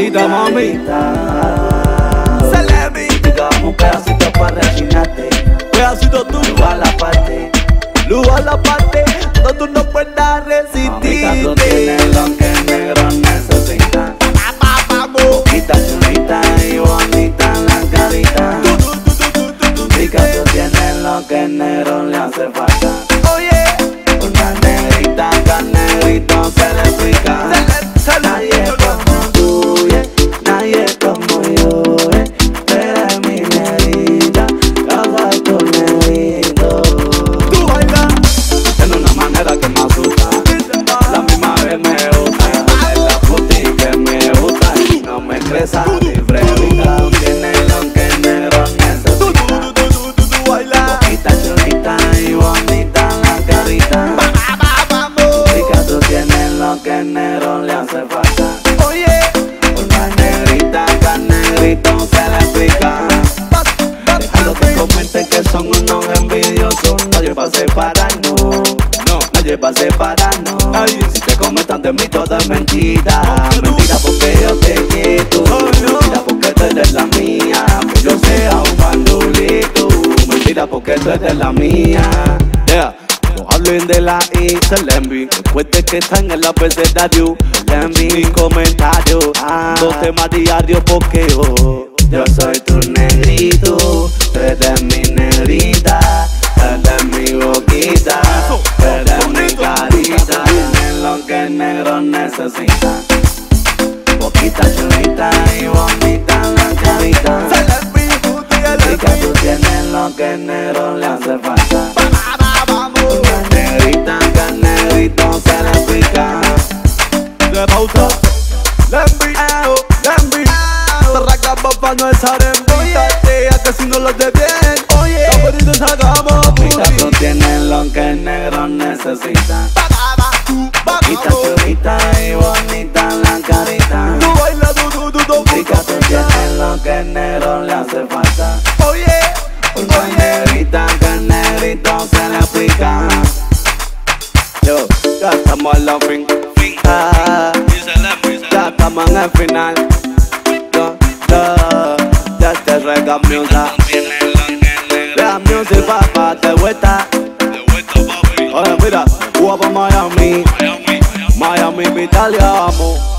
negrita, Celebi. Digamos un pedacito para refinarte. Pedacito tú, Luz a la parte. luz a la parte, donde tú no puedas Mamita, tú resistirte. tienes lo que el negro necesita. Poquita chulita y bonita la carita. Chica, tú tienes lo que el negro le hace falta. Oye, Una negrita que al negrito se le explica. Nadie como tú, yeah. Nadie como yo, yeah. Eres mi negrita, yo soy tu negrito. tú bailas. Tiene una manera que me asusta, la misma vez me gusta. Es la puti que me gusta y no me estresa ni frevita. Tiene lo que el negro necesita. Tú bailas. Poquita chulita y bonita la carita. Chica, tú tienes lo que el negro le hace falta. Oye, Una negrita que al negrito se le explica. Déjalo que comenten que son unos envidiosos. Nadie va a separarnos. no, Nadie va a separarnos. Ay. Si te comentan de mí todo es mentira. Mentira porque yo te quiero. Mentira porque tú eres la mía. Que yo sea un bandulito. Mentira porque tú eres la mía. yeah. No hablen de la I, se le envío. Después de que están en el abecedario, le envío un comentario. Dos temas diarios porque Yo soy tu negrito, tú eres mi negrita, tú eres mi boquita, tú eres mi carita. Tienes lo que el negro necesita. Poquita chulita y bonita la carita. Chica, tú tienes lo que el negro le hace falta. Una negrita que al negrito se le explica. de pausa. Le envío, arrancamos pa' no estar en vía. A que si no lo de bien, oye, los sacamos Chica, tú puti. tienes lo que el negro necesita. Poquita chulita y bonita la carita. Tú bailas, tú Chica, tú tienes lo que el negro le hace falta. Oye, Una negrita que el negrito se le explica. yo, ya estamos en la fin. Ya estamos en el final. Ya este reggae music. Reggae music, papá, de vuelta. Oye, mira, Cuba pa' Miami, Miami, Italia, amo.